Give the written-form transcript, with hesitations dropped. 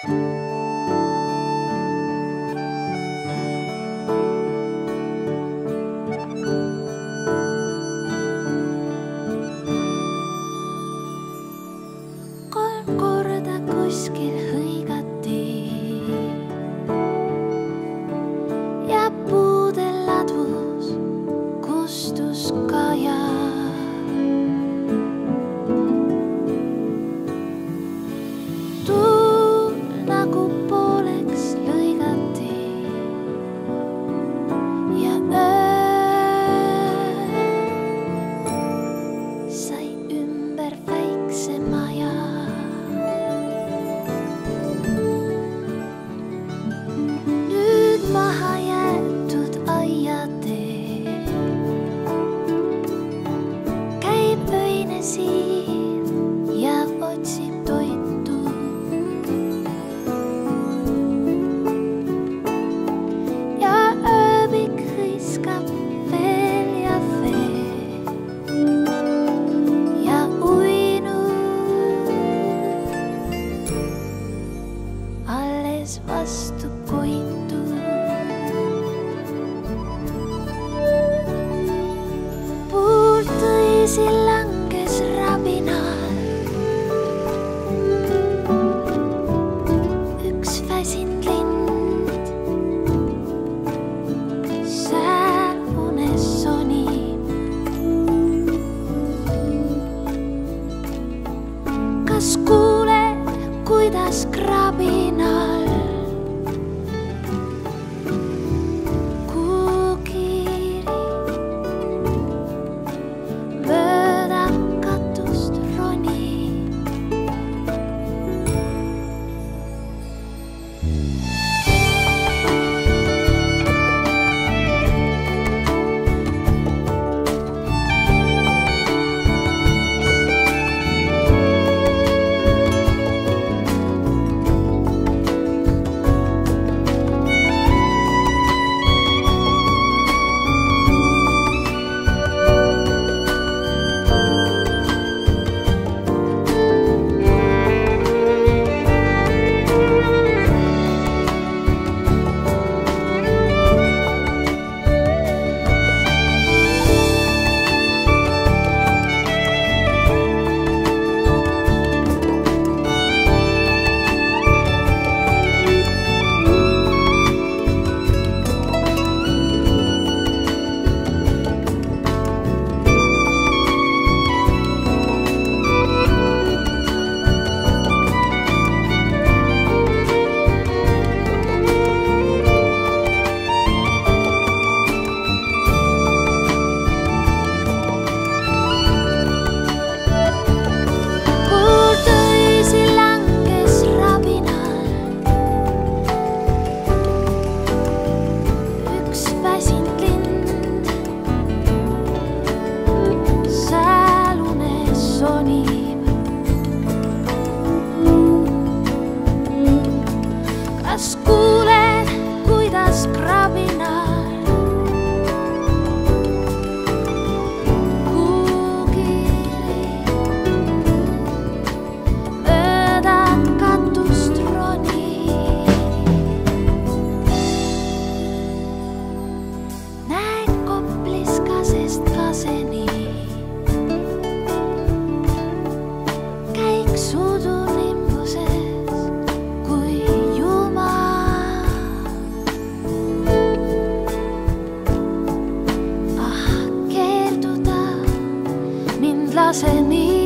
Kuskil hõigati ja puude ladvus kustus kaja. Tuul nagu pooleks lõigati ja öö sai ümber väikse maja. Maha jäetud aiatee käib öine siir ja otsib toitu. Ja ööbik hõiskab veel ja veel ja uinud alles vastu koitu. Langes rabinal üks väsinud lind, seal unes sonib. Kas kuuled, kuidas krabinal lase nii.